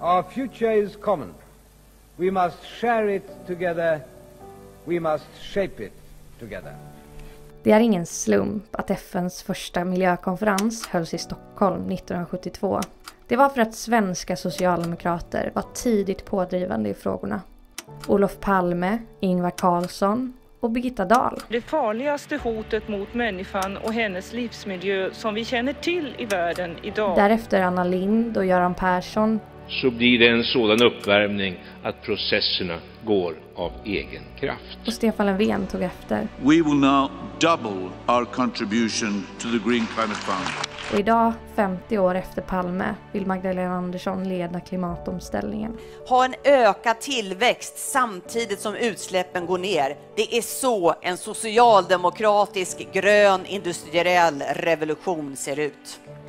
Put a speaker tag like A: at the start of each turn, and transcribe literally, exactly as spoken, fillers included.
A: Our future is common. We must share it together. We must shape it together.
B: Det är ingen slump att F N:s första miljökonferens hölls i Stockholm nittonhundrasjuttiotvå. Det var för att svenska socialdemokrater var tidigt pådrivande i frågorna. Olof Palme, Ingvar Carlsson och Birgitta Dahl.
C: Det farligaste hotet mot människan och hennes livsmiljö som vi känner till i världen idag.
B: Därefter Anna Lindh och Göran Persson.
D: Så blir det en sådan uppvärmning att processerna går av egen kraft.
B: Och Stefan Löfven tog efter.
E: We will now double our contribution to the Green Climate Fund.
B: Och idag, femtio år efter Palme, vill Magdalena Andersson leda klimatomställningen.
F: Ha en ökad tillväxt samtidigt som utsläppen går ner. Det är så en socialdemokratisk grön industriell revolution ser ut.